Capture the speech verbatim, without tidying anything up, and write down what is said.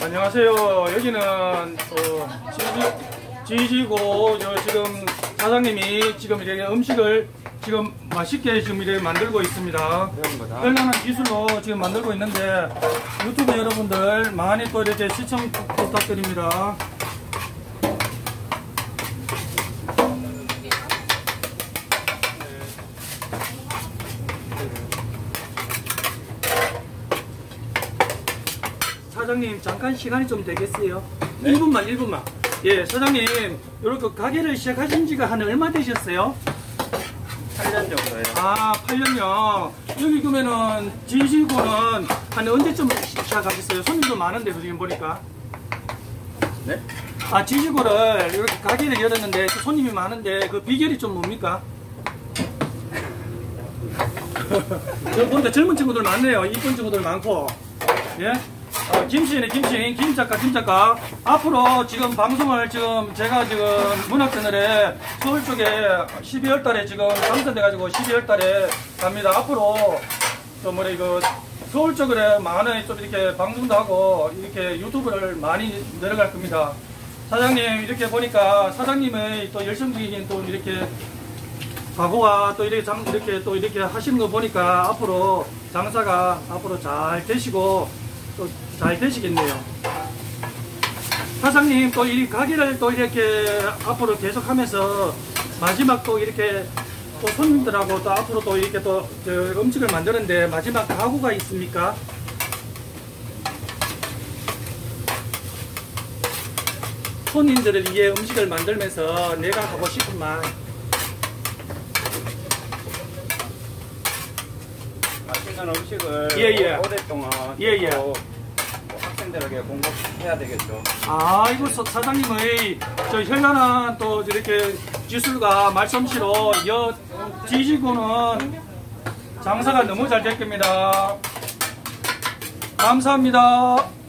안녕하세요. 여기는 어, 지지, 지지고 저 지금 사장님이 지금 이렇게 음식을 지금 맛있게 지금 이렇게 만들고 있습니다. 현란한 기술로 지금 만들고 있는데 유튜브 여러분들 많이 또 이렇게 시청 부탁드립니다. 사장님 잠깐 시간이 좀 되겠어요? 네? 일 분만 일 분만. 예, 사장님 이렇게 가게를 시작하신 지가 한 얼마 되셨어요? 팔 년 정도요. 아, 팔 년요. 여기 그러면은 지지고는 한 언제쯤 시작하셨어요? 손님도 많은데 지금 보니까. 네? 아, 지지고를 이렇게 가게를 열었는데 손님이 많은데 그 비결이 좀 뭡니까? 저 보니까 젊은 친구들 많네요. 이쁜 친구들 많고. 예? 어, 김씨네, 김씨, 김작가, 김작가. 앞으로 지금 방송을 지금 제가 지금 문학채널에 서울 쪽에 십이월 달에 지금 당선돼가지고 십이월 달에 갑니다. 앞으로 좀 뭐래, 이거 서울 쪽에 많은 좀 이렇게 방송도 하고 이렇게 유튜브를 많이 내려갈 겁니다. 사장님, 이렇게 보니까 사장님의 또 열정적인 또 이렇게 각오와 또 이렇게 장, 이렇게 또 이렇게 하시는 거 보니까 앞으로 장사가 앞으로 잘 되시고 또 잘 되시겠네요. 사장님 또 이 가게를 또 이렇게 앞으로 계속 하면서 마지막 또 이렇게 또 손님들하고 또 앞으로 또 이렇게 또 음식을 만드는데 마지막 각오가 있습니까? 손님들을 위해 음식을 만들면서 내가 하고 싶은 말. 맛있는 음식을 예, 예. 오랫동안 예, 예. 학생들에게 공급해야 되겠죠. 아, 이거 사장님의 저 현란한 또 이렇게 기술과 말솜씨로 여 지지고는 장사가 너무 잘 될 겁니다. 감사합니다.